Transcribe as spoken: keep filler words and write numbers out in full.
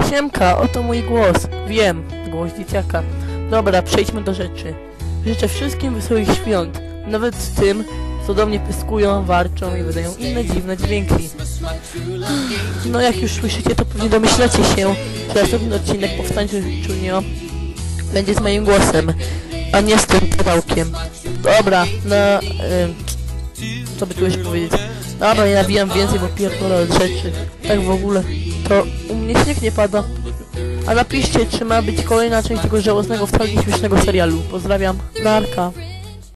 Siemka, oto mój głos. Wiem, głos dzieciaka. Dobra, przejdźmy do rzeczy. Życzę wszystkim wesołych świąt. Nawet tym, co do mnie pyskują, warczą i wydają inne dziwne dźwięki. No jak już słyszycie, to pewnie domyślacie się, że następny odcinek Powstańczy Junior będzie z moim głosem, a nie z tym kawałkiem. Dobra, no... Yy, co by tu jeszcze powiedzieć? Dobra, nie nawijam więcej, bo pierdolę od rzeczy. Tak w ogóle, to u mnie śnieg nie pada. A napiszcie, czy ma być kolejna część tego żałosnego, wcale nie śmiesznego serialu. Pozdrawiam, narka.